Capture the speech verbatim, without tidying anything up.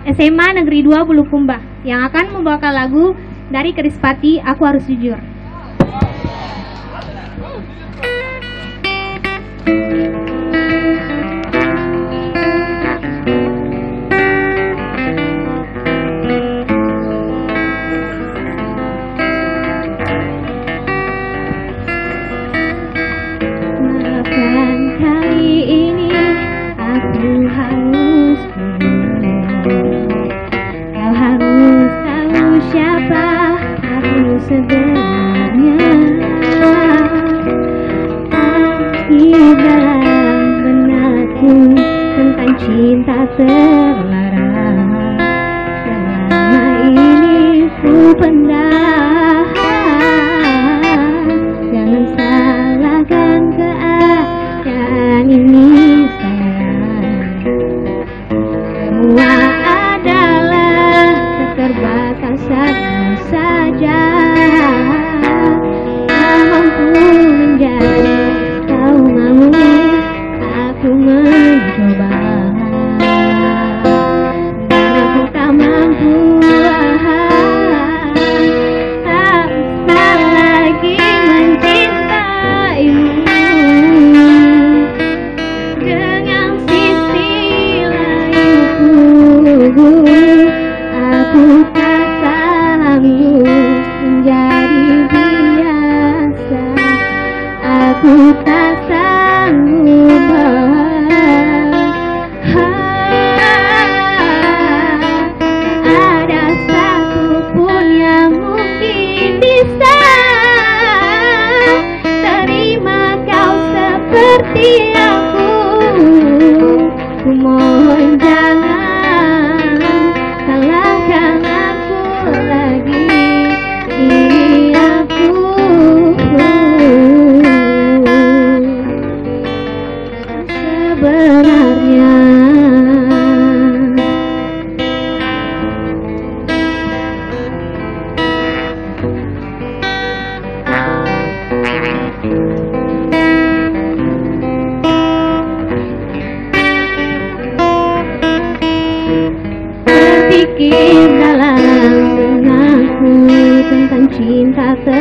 S M A Negeri dua Bulukumba yang akan membawakan lagu dari Krispati, Aku Harus Jujur. Sebenarnya arti dalam benakku tentang cinta terlarang. Selama ini ku pendam. Jangan salahkan keadaan ini sayang. Semua adalah keterbatasan saja. Mampu menjadi kau mau aku mencoba. Dan aku tak mampu, tak bisa lagi mencintaimu dengan sisi lainku. Aku tak sanggup menjadi biasa. Aku tak sanggup. Ada satupun yang mungkin bisa terima kau seperti aku. Ku mohon jangan salahkan aku lagi. Ini aku sebenarnya. Berpikir dalam benakku tentang cinta ter